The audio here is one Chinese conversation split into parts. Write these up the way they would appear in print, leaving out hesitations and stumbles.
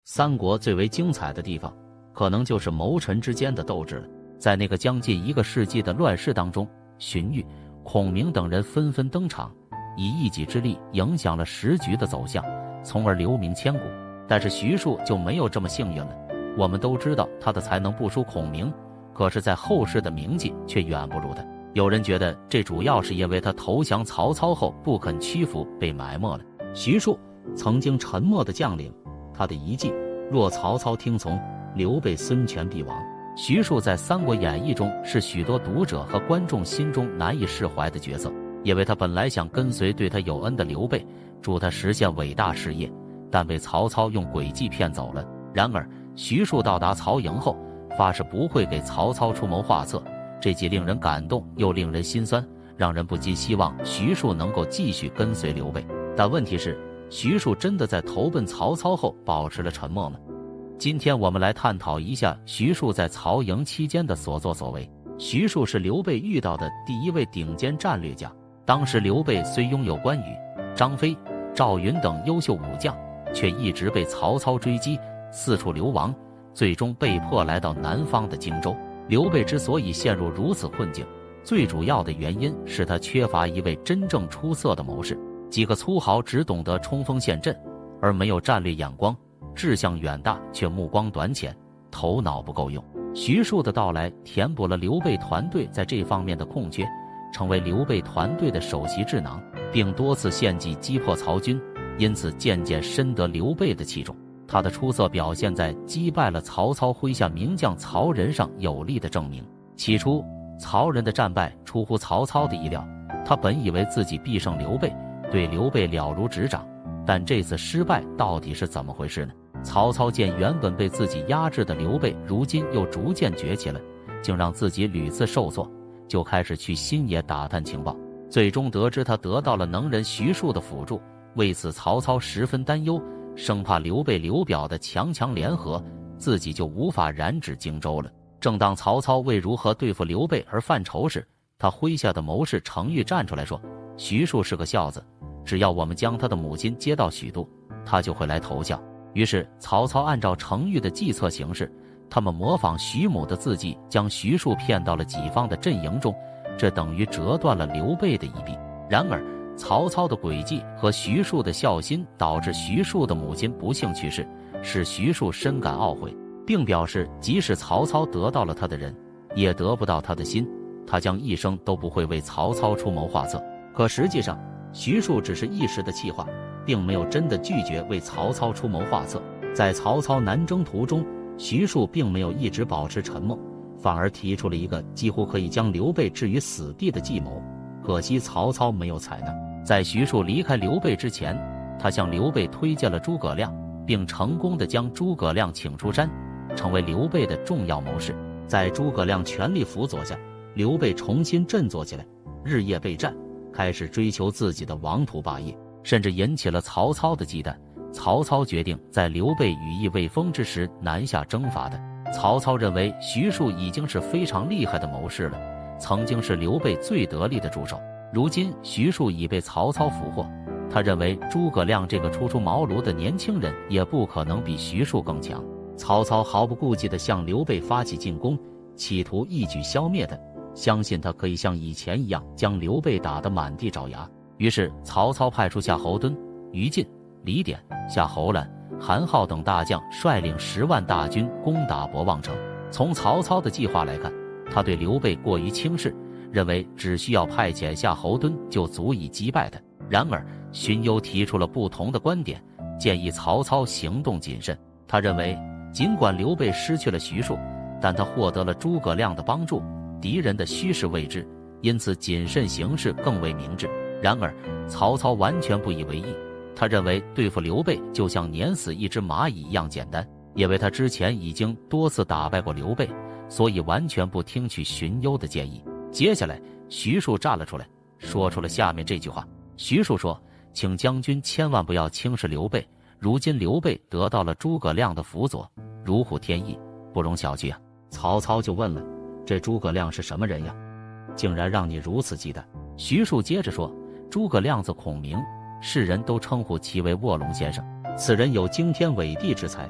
三国最为精彩的地方，可能就是谋臣之间的斗志了。在那个将近1个世纪的乱世当中，荀彧、孔明等人纷纷登场，以一己之力影响了时局的走向，从而留名千古。但是徐庶就没有这么幸运了。我们都知道他的才能不输孔明，可是在后世的名气却远不如他。有人觉得这主要是因为他投降曹操后不肯屈服，被埋没了。徐庶曾经沉默的将领，他的遗迹若曹操听从，刘备孙权必亡。徐庶在《三国演义》中是许多读者和观众心中难以释怀的角色，因为他本来想跟随对他有恩的刘备，助他实现伟大事业，但被曹操用诡计骗走了。然而徐庶到达曹营后，发誓不会给曹操出谋划策，这既令人感动又令人心酸，让人不禁希望徐庶能够继续跟随刘备。但问题是，徐庶真的在投奔曹操后保持了沉默吗？今天我们来探讨一下徐庶在曹营期间的所作所为。徐庶是刘备遇到的第一位顶尖战略家。当时刘备虽拥有关羽、张飞、赵云等优秀武将，却一直被曹操追击，四处流亡，最终被迫来到南方的荆州。刘备之所以陷入如此困境，最主要的原因是他缺乏一位真正出色的谋士。几个粗豪只懂得冲锋陷阵，而没有战略眼光，志向远大却目光短浅，头脑不够用。徐庶的到来填补了刘备团队在这方面的空缺，成为刘备团队的首席智囊，并多次献计击破曹军，因此渐渐深得刘备的器重。他的出色表现在击败了曹操麾下名将曹仁上有力的证明。起初曹仁的战败出乎曹操的意料，他本以为自己必胜刘备，对刘备了如指掌，但这次失败到底是怎么回事呢？曹操见原本被自己压制的刘备如今又逐渐崛起了，竟让自己屡次受挫，就开始去新野打探情报，最终得知他得到了能人徐庶的辅助。为此曹操十分担忧，生怕刘备刘表的强联合，自己就无法染指荆州了。正当曹操为如何对付刘备而犯愁时，他麾下的谋士程昱站出来说，徐庶是个孝子，只要我们将他的母亲接到许都，他就会来投效。于是曹操按照程昱的计策行事，他们模仿徐母的字迹，将徐庶骗到了己方的阵营中，这等于折断了刘备的一臂。然而曹操的诡计和徐庶的孝心导致徐庶的母亲不幸去世，使徐庶深感懊悔，并表示即使曹操得到了他的人，也得不到他的心，他将一生都不会为曹操出谋划策。可实际上徐庶只是一时的气话，并没有真的拒绝为曹操出谋划策。在曹操南征途中，徐庶并没有一直保持沉默，反而提出了一个几乎可以将刘备置于死地的计谋。可惜曹操没有采纳。在徐庶离开刘备之前，他向刘备推荐了诸葛亮，并成功地将诸葛亮请出山，成为刘备的重要谋士。在诸葛亮全力辅佐下，刘备重新振作起来，日夜备战，开始追求自己的王图霸业，甚至引起了曹操的忌惮。曹操决定在刘备羽翼未丰之时南下征伐他。曹操认为徐庶已经是非常厉害的谋士了，曾经是刘备最得力的助手。如今徐庶已被曹操俘获，他认为诸葛亮这个初出茅庐的年轻人也不可能比徐庶更强。曹操毫不顾忌地向刘备发起进攻，企图一举消灭他，相信他可以像以前一样将刘备打得满地找牙。于是曹操派出夏侯惇、于禁、李典、夏侯览、韩浩等大将，率领10万大军攻打博望城。从曹操的计划来看，他对刘备过于轻视，认为只需要派遣夏侯惇就足以击败他。然而荀攸提出了不同的观点，建议曹操行动谨慎。他认为尽管刘备失去了徐庶，但他获得了诸葛亮的帮助，敌人的虚实未知，因此谨慎行事更为明智。然而曹操完全不以为意，他认为对付刘备就像碾死一只蚂蚁一样简单，因为他之前已经多次打败过刘备，所以完全不听取荀攸的建议。接下来徐庶站了出来，说出了下面这句话。徐庶说，请将军千万不要轻视刘备，如今刘备得到了诸葛亮的辅佐，如虎添翼，不容小觑啊。曹操就问了，这诸葛亮是什么人呀？竟然让你如此忌惮？徐庶接着说，诸葛亮字孔明，世人都称呼其为卧龙先生，此人有惊天伟地之才，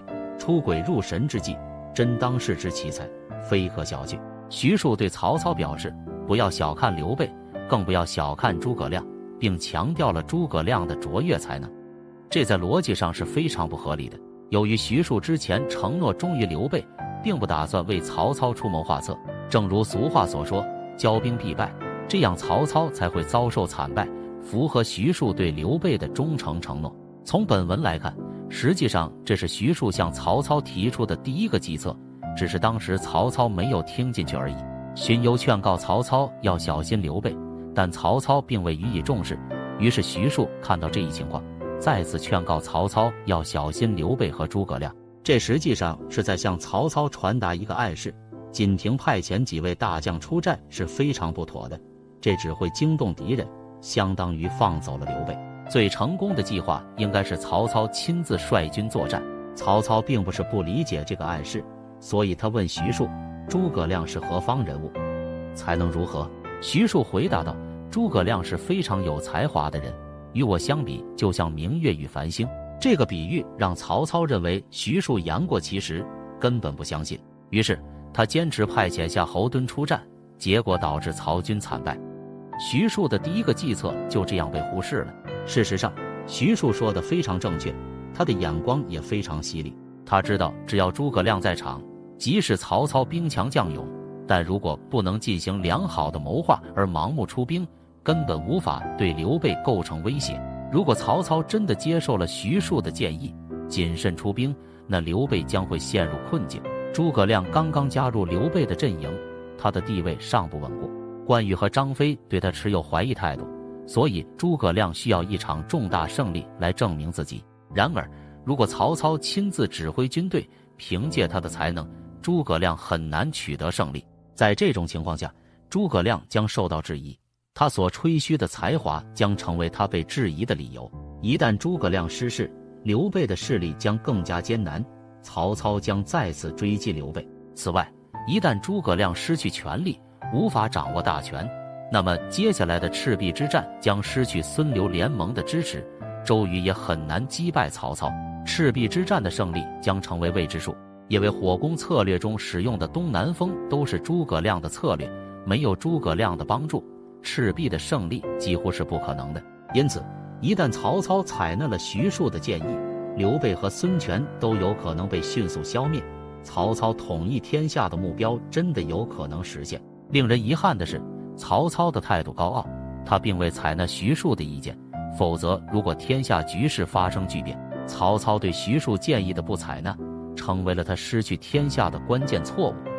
出轨入神之计，真当世之奇才，非可小觑。徐庶对曹操表示，不要小看刘备，更不要小看诸葛亮，并强调了诸葛亮的卓越才能。这在逻辑上是非常不合理的。由于徐庶之前承诺忠于刘备，并不打算为曹操出谋划策，正如俗话所说，骄兵必败，这样曹操才会遭受惨败，符合徐庶对刘备的忠诚承诺。从本文来看，实际上这是徐庶向曹操提出的第一个计策，只是当时曹操没有听进去而已。荀攸劝告曹操要小心刘备，但曹操并未予以重视，于是徐庶看到这一情况，再次劝告曹操要小心刘备和诸葛亮。这实际上是在向曹操传达一个暗示，仅凭派遣几位大将出战是非常不妥的，这只会惊动敌人，相当于放走了刘备。最成功的计划应该是曹操亲自率军作战。曹操并不是不理解这个暗示，所以他问徐庶，诸葛亮是何方人物，才能如何？徐庶回答道，诸葛亮是非常有才华的人，与我相比就像明月与繁星。这个比喻让曹操认为徐庶言过其实，根本不相信，于是他坚持派遣夏侯惇出战，结果导致曹军惨败。徐庶的第一个计策就这样被忽视了。事实上，徐庶说的非常正确，他的眼光也非常犀利。他知道只要诸葛亮在场，即使曹操兵强将勇，但如果不能进行良好的谋划而盲目出兵，根本无法对刘备构成威胁。如果曹操真的接受了徐庶的建议，谨慎出兵，那刘备将会陷入困境。诸葛亮刚刚加入刘备的阵营，他的地位尚不稳固，关羽和张飞对他持有怀疑态度，所以诸葛亮需要一场重大胜利来证明自己。然而，如果曹操亲自指挥军队，凭借他的才能，诸葛亮很难取得胜利。在这种情况下，诸葛亮将受到质疑，他所吹嘘的才华将成为他被质疑的理由。一旦诸葛亮失势，刘备的势力将更加艰难，曹操将再次追击刘备。此外，一旦诸葛亮失去权力，无法掌握大权，那么接下来的赤壁之战将失去孙刘联盟的支持，周瑜也很难击败曹操。赤壁之战的胜利将成为未知数，因为火攻策略中使用的东南风都是诸葛亮的策略，没有诸葛亮的帮助，赤壁的胜利几乎是不可能的。因此，一旦曹操采纳了徐庶的建议，刘备和孙权都有可能被迅速消灭，曹操统一天下的目标真的有可能实现。令人遗憾的是，曹操的态度高傲，他并未采纳徐庶的意见，否则如果天下局势发生巨变，曹操对徐庶建议的不采纳，成为了他失去天下的关键错误。